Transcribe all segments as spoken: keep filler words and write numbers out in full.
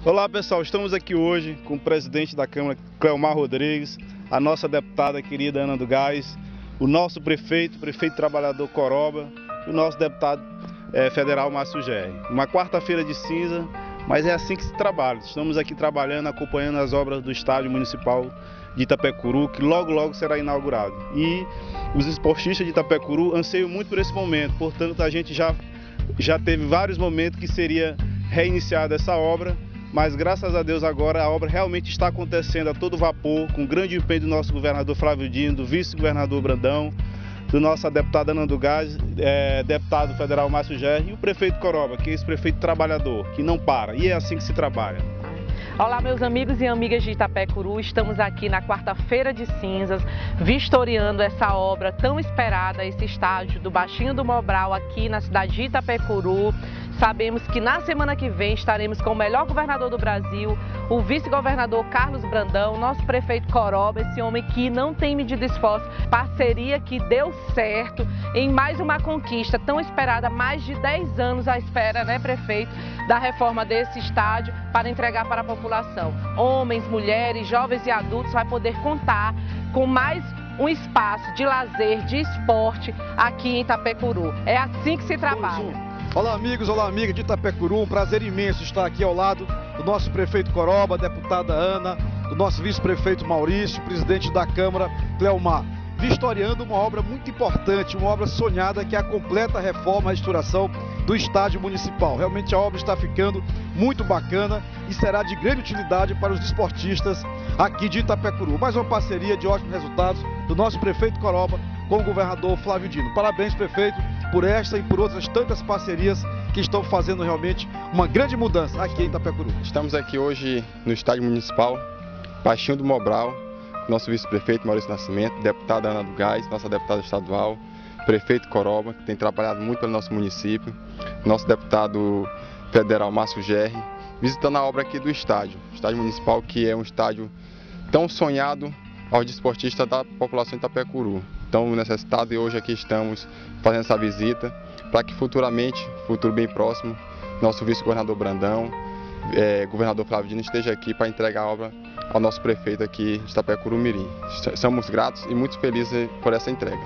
Olá pessoal, estamos aqui hoje com o presidente da Câmara, Cleomar Rodrigues, a nossa deputada querida Ana do Gás, o nosso prefeito, prefeito trabalhador Coroba, e o nosso deputado é, federal Márcio Gerri. Uma quarta-feira de cinza, mas é assim que se trabalha. Estamos aqui trabalhando, acompanhando as obras do estádio municipal de Itapecuru, que logo logo será inaugurado. E os esportistas de Itapecuru anseiam muito por esse momento, portanto a gente já, já teve vários momentos que seria reiniciada essa obra, mas graças a Deus agora a obra realmente está acontecendo a todo vapor, com grande empenho do nosso governador Flávio Dino, do vice-governador Brandão, do nossa deputada Ana do Gás, é, deputado federal Márcio Gerri e o prefeito Coroba, que é esse prefeito trabalhador, que não para, e é assim que se trabalha. Olá meus amigos e amigas de Itapecuru, estamos aqui na quarta-feira de cinzas, vistoriando essa obra tão esperada, esse estádio do Baixinho do Mobral aqui na cidade de Itapecuru. Sabemos que na semana que vem estaremos com o melhor governador do Brasil, o vice-governador Carlos Brandão, nosso prefeito Coroba, esse homem que não tem medido esforço, parceria que deu certo em mais uma conquista tão esperada, mais de dez anos à espera, né, prefeito, da reforma desse estádio para entregar para a população. Homens, mulheres, jovens e adultos vai poder contar com mais um espaço de lazer, de esporte aqui em Itapecuru. É assim que se trabalha. Olá amigos, olá amigas de Itapecuru, um prazer imenso estar aqui ao lado do nosso prefeito Coroba, deputada Ana, do nosso vice-prefeito Maurício, presidente da Câmara Cleomar, vistoriando uma obra muito importante, uma obra sonhada que é a completa reforma e restauração do estádio municipal. Realmente a obra está ficando muito bacana e será de grande utilidade para os desportistas aqui de Itapecuru. Mais uma parceria de ótimos resultados do nosso prefeito Coroba com o governador Flávio Dino. Parabéns, prefeito, por esta e por outras tantas parcerias que estão fazendo realmente uma grande mudança aqui em Itapecuru. Estamos aqui hoje no estádio municipal, Baixinho do Mobral, nosso vice-prefeito Maurício Nascimento, deputada Ana do Gás, nossa deputada estadual, prefeito Coroba, que tem trabalhado muito pelo nosso município, nosso deputado federal Márcio Gerri, visitando a obra aqui do estádio, estádio municipal, que é um estádio tão sonhado aos desportistas da população de Itapecuru, tão necessitado, e hoje aqui estamos fazendo essa visita para que futuramente, futuro bem próximo, nosso vice-governador Brandão, é, governador Flávio Dino esteja aqui para entregar a obra ao nosso prefeito aqui de Itapecuru Mirim. Somos gratos e muito felizes por essa entrega.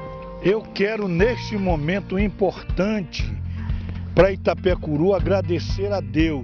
Eu quero neste momento importante para Itapecuru agradecer a Deus,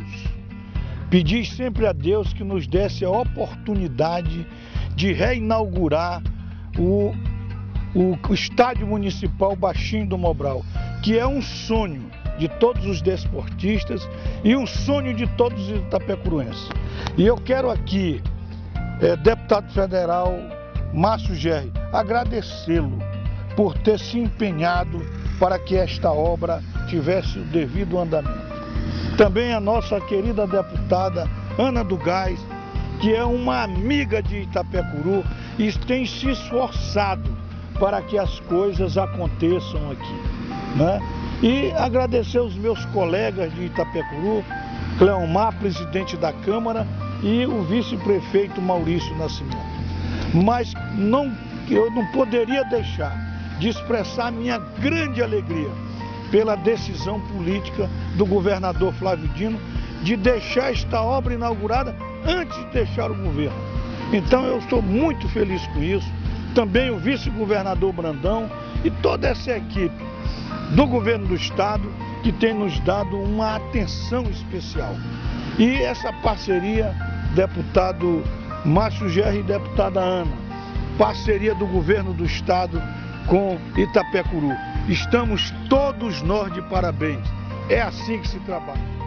pedir sempre a Deus que nos desse a oportunidade de reinaugurar o O, o estádio municipal Baixinho do Mobral, que é um sonho de todos os desportistas e um sonho de todos os itapecuruenses. E eu quero aqui, é, deputado federal Márcio Gerri, agradecê-lo por ter se empenhado para que esta obra tivesse o devido andamento. Também a nossa querida deputada Ana do Gás, que é uma amiga de Itapecuru e tem se esforçado para que as coisas aconteçam aqui, né? E agradecer os meus colegas de Itapecuru, Cleomar, presidente da Câmara, e o vice-prefeito Maurício Nascimento. Mas não, eu não poderia deixar de expressar minha grande alegria pela decisão política do governador Flávio Dino de deixar esta obra inaugurada antes de deixar o governo. Então eu estou muito feliz com isso. Também o vice-governador Brandão e toda essa equipe do governo do estado que tem nos dado uma atenção especial. E essa parceria, deputado Márcio Gerri e deputada Ana, parceria do governo do estado com Itapecuru. Estamos todos nós de parabéns. É assim que se trabalha.